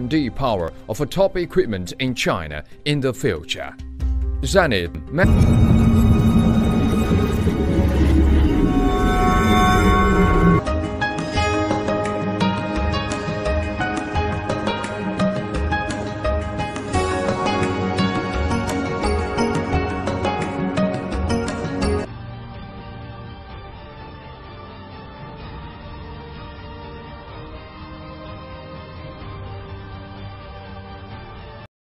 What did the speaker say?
R&D power of top equipment in China in the future. Zenith